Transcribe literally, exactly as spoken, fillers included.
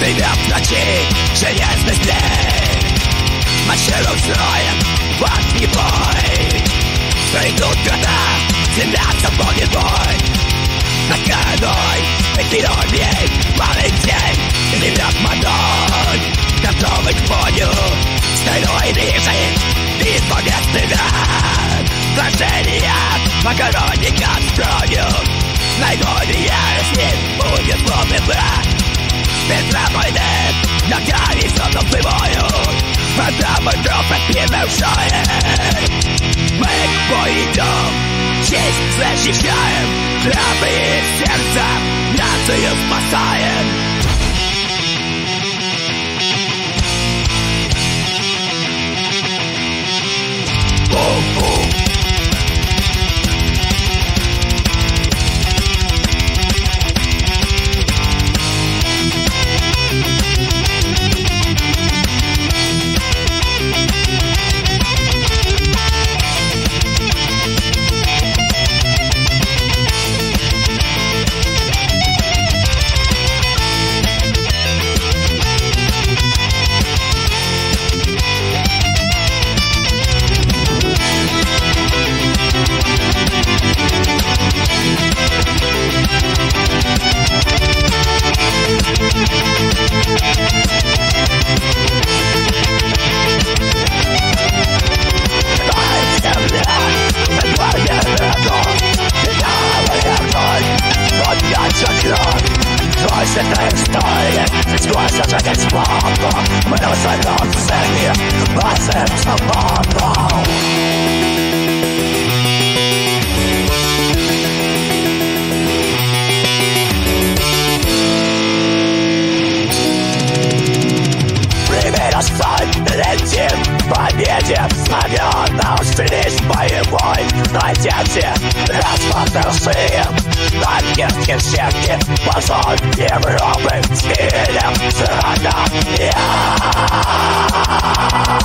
Живем в ночи, железный зверь. Маршируют строем, адский бой. Пройдут года, земля запомнит боль. Над гордой, Эфиопией, падает тень. Ревёт мотор, готовы к бою. Сталевой вихрь, битва без преград. Вторжение, макаронников с кровью. Найдут ярости, будет злобный брат. Ветра войны, ногами все всплывают. Потому кровь отпивавшая. Мы к бою идем, честь защищаем. Храбрые сердца, нацию спасаем. Бум-бум. Святая история, сквозь ожидать свободу. Мы на своем цене, базем свободу. Прими настой, летим к победе. Знамена устремились боевой. Найдите распознавшие танкерские сетки. Позор Европы, стилем страна.